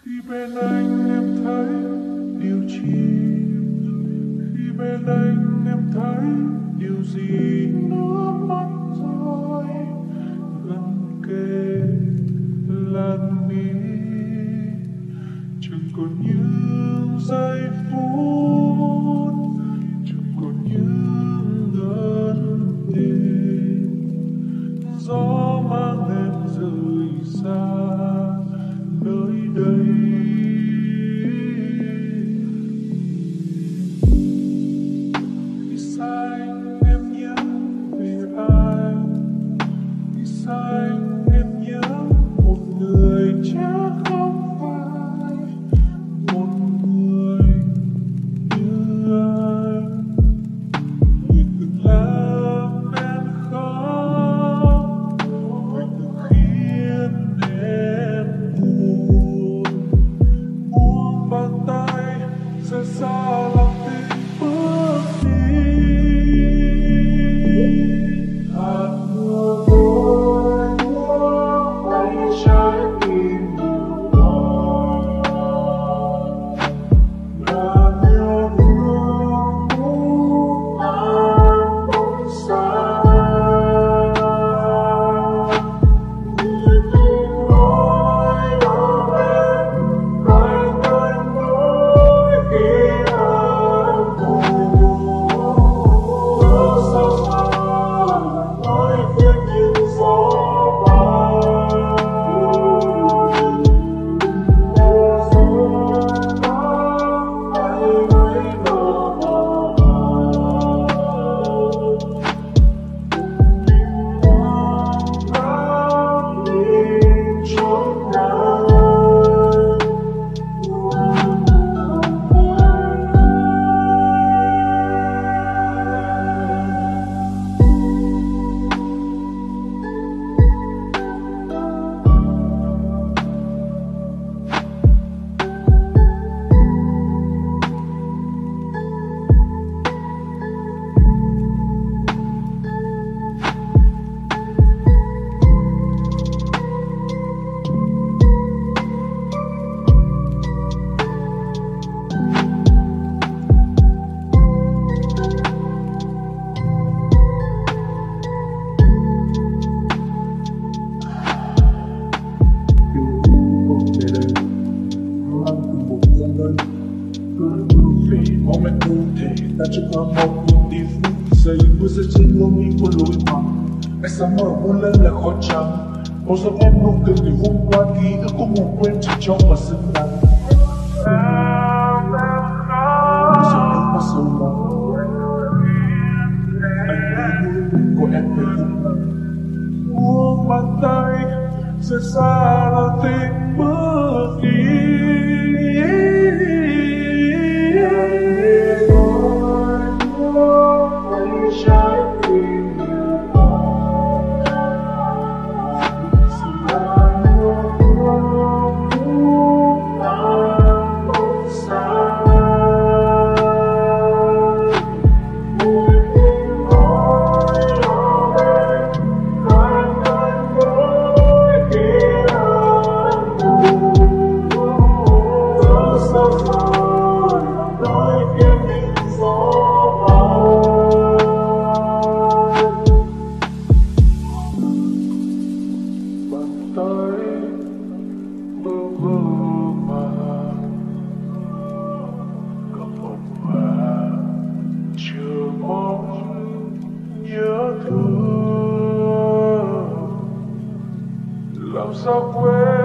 Khi bên anh em thấy điều chi, khi bên anh em thấy điều gì, nước mắt rơi gần kề làn mi, chẳng còn những giây phút, chẳng còn những ân tình, gió mang em rời xa nơi đây. Khi xa anh em nhớ về ai, khi xa anh em nhớ một người chắc không phải một người như anh, người từng làm em khóc, người từng khiến em buồn. Buông bàn tay rời xa lòng tình bước đi. Hạt mưa vội buông bay trái tim nhiều mỏi, ngàn yêu thương buông tan bóng xa. Người tình nói ở bên cạnh anh mỗi khi anh buồn. Ở xa xa nói tiếng những gió bay, mùa rơi nắng hay mấy nở hoa, mình hoang mang nhìn chốn nào. Vì moment cụ thể ta chúc hoa một những phút giây mưa rơi trên lông mi của lối vắng. Ánh sáng mở muôn lên là khói trắng, màu gió em nụ cười ngày hôm qua ký ức cũng ngủ quên chỉ trong và sương nắng. Giọt nước mắt sâu lắng, anh đi nuôi của em về hôm nay. Buông bàn tay rời xa là tình bước đi. Trái tim nhiều mỏi, ngàn yêu thương buông tan bóng xa. Người tình nói ở bên cạnh anh mỗi khi anh buồn. Giờ sao rồi nói kiếm những gió bao. Bàn tay bơ vơ màng, cầm bông hoa chờ mong nhớ thương, làm sao quên